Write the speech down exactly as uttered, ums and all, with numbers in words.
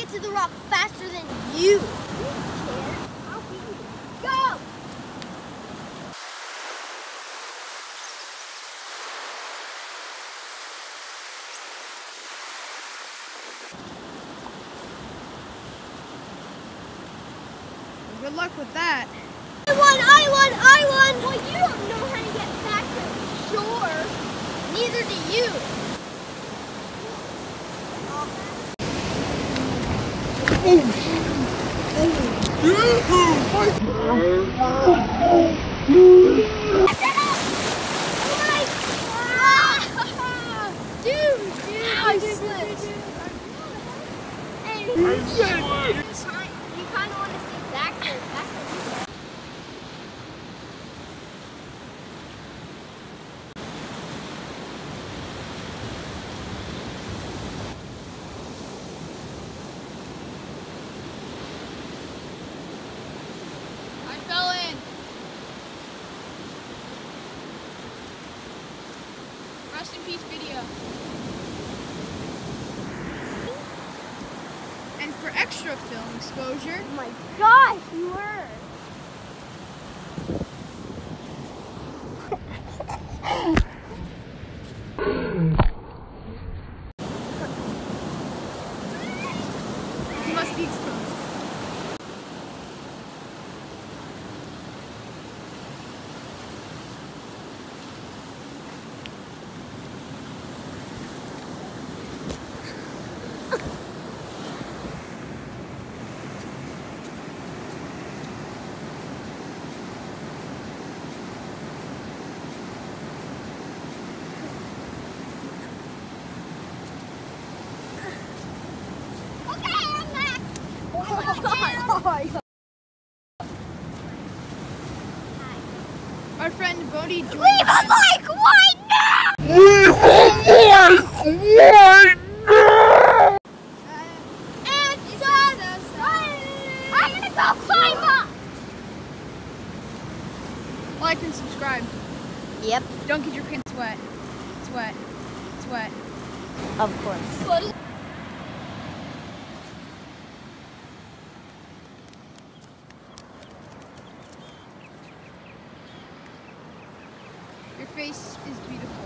get to the rock faster than you. I'll beat you. Go! Good luck with that. I won! I won! I won! Well, you don't know how to get back to the shore. Neither do you. Dude, dude, I slipped. Hey, you kind of want to see backwards. That's what you said. I fell in. Rest in peace video. And for extra film exposure. Oh my gosh, you were. You must be exposed. Our friend Bodie joined. Leave a like right now! Leave a like right now! And subscribe! I'm gonna go climb up! Like and subscribe. Yep, Don't get your pants wet. It's wet. It's wet. of course. Your face is beautiful.